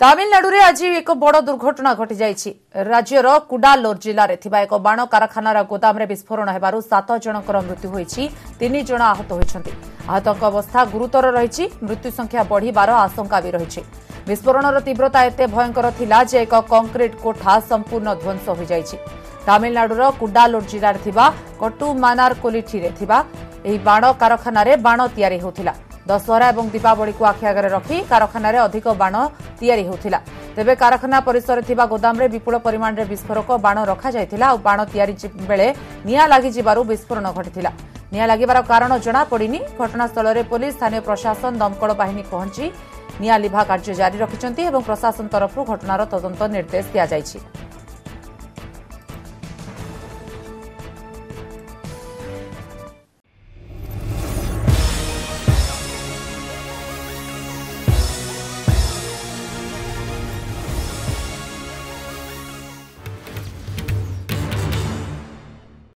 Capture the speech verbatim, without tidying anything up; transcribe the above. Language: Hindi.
तामिलनाडु रे आज एक बड़ दुर्घटना घटी जाइछि। राज्यर कुडालोर जिले में एक बाण कारखानार गोदाम रे विस्फोरण हेबारु सात जनकर मृत्यु होइछि, तीन जन आहत होइछन्ति। आहतक अवस्था गुरुतर रहिछि, मृत्यु संख्या बढ़िबार आशंका भी रहिछि। विस्फोरणर तीव्रता एते भयंकर थिला जे एक कंक्रीट कोठा संपूर्ण ध्वंस हो जाइछि। तामिलनाडुर कुडालोर जिले में कटुमानारकोलिठी रे थिबा एही बाण कारखाना रे बाण तैयारी होथिला। दशहरा और दीपावली को आखि आगे रखी कारखाना अधिक बाण तैयारी होथिला। तेबे कारखाना परिसर थिबा गोदाम रे विपुल परिमाण रे विस्फोरक बाण रखा जायथिला और बाण तैयारी बेले निया लागि जिबारु विस्फोरण घटिथिला। निया लागिबार कारण जणा पड़िनी। घटनास्थल रे पुलिस, स्थानीय प्रशासन, दमकल बाहिनी पहुंची निया लिभा कार्य जारी रखिछन्ति और प्रशासन तरफ घटनार तदंत निर्देश दिया जायछि।